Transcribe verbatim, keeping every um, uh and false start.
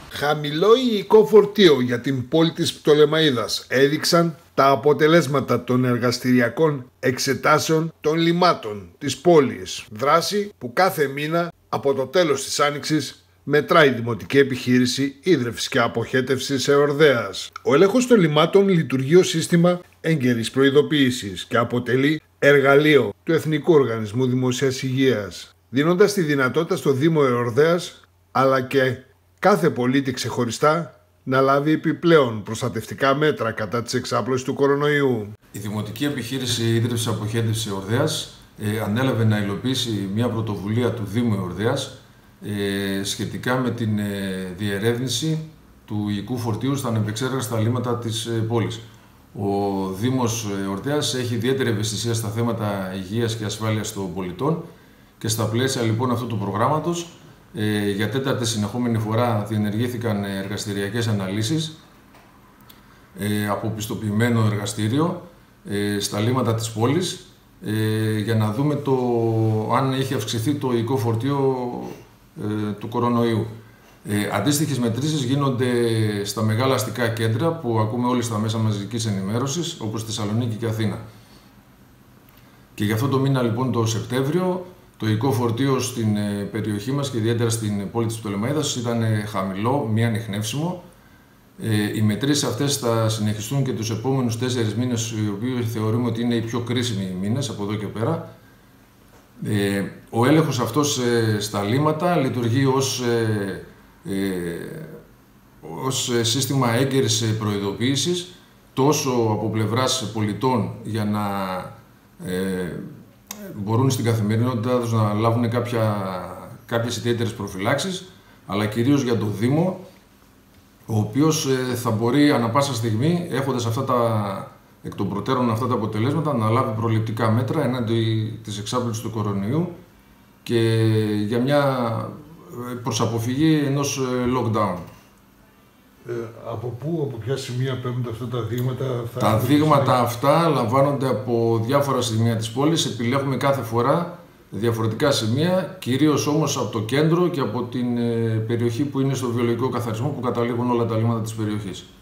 Χαμηλό υλικό φορτίο για την πόλη της Πτολεμαΐδας έδειξαν τα αποτελέσματα των εργαστηριακών εξετάσεων των λιμάτων της πόλης. Δράση που κάθε μήνα από το τέλος της Άνοιξης μετράει η Δημοτική Επιχείρηση Ίδρυυσης και Αποχέτευσης Εορδαίας. Ο έλεγχος των λιμάτων λειτουργεί ως σύστημα έγκαιρης προειδοποίησης και αποτελεί εργαλείο του Εθνικού Οργανισμού Δημόσιας Υγείας, δίνοντας τη δυνατότητα στο Δήμο Εορδαίας αλλά και κάθε πολίτη ξεχωριστά να λάβει επιπλέον προστατευτικά μέτρα κατά της εξάπλωσης του κορονοϊού. Η Δημοτική Επιχείρηση Ίδρυυσης και Αποχέτευσης Εορδαίας ε, ανέλαβε να υλοποιήσει μια πρωτοβουλία του Δήμου Εορδαίας ε, σχετικά με την ε, διερεύνηση του υλικού φορτίου στα ανεπεξέργαστα λίματα της ε, πόλης. Ο Δήμος Εορδαίας έχει ιδιαίτερη ευαισθησία στα θέματα υγείας και ασφάλειας των πολιτών και στα πλαίσια λοιπόν αυτού του προγράμματος ε, για τέταρτη συνεχόμενη φορά διενεργήθηκαν εργαστηριακές αναλύσεις ε, από πιστοποιημένο εργαστήριο ε, στα λίματα της πόλης ε, για να δούμε το, αν έχει αυξηθεί το υλικό φορτίο ε, του κορονοϊού. Ε, αντίστοιχες μετρήσεις γίνονται στα μεγάλα αστικά κέντρα που ακούμε όλοι στα μέσα μαζικής ενημέρωσης, όπως Θεσσαλονίκη και Αθήνα. Και για αυτό το μήνα λοιπόν το Σεπτέμβριο το υλικό φορτίο στην ε, περιοχή μας και ιδιαίτερα στην πόλη της Πτολεμαΐδας ήταν ε, χαμηλό, μη ανιχνεύσιμο. Ε, οι μετρήσεις αυτές θα συνεχιστούν και τους επόμενους τέσσερις μήνες, οι οποίοι θεωρούμε ότι είναι οι πιο κρίσιμοι μήνες από εδώ και πέρα. Ε, ο έλεγχος αυτός ε, στα λίματα λειτουργεί ως ε, Ε, ως σύστημα έγκαιρης προειδοποίησης τόσο από πλευράς πολιτών για να ε, μπορούν στην καθημερινότητά τους να λάβουν κάποια, κάποιες ιδιαίτερες προφυλάξεις, αλλά κυρίως για το Δήμο, ο οποίος ε, θα μπορεί ανα πάσα στιγμή, έχοντας αυτά τα, εκ των προτέρων αυτά τα αποτελέσματα, να λάβει προληπτικά μέτρα εναντί της εξάπλωσης του κορονοϊού και για μια προς αποφυγή ενός lockdown. Ε, από πού, από ποια σημεία παίρνουν αυτά τα δείγματα? Θα τα δείγματα αυτά λαμβάνονται από διάφορα σημεία της πόλης. Επιλέγουμε κάθε φορά διαφορετικά σημεία, κυρίως όμως από το κέντρο και από την περιοχή που είναι στο βιολογικό καθαρισμό που καταλήγουν όλα τα λίμματα της περιοχής.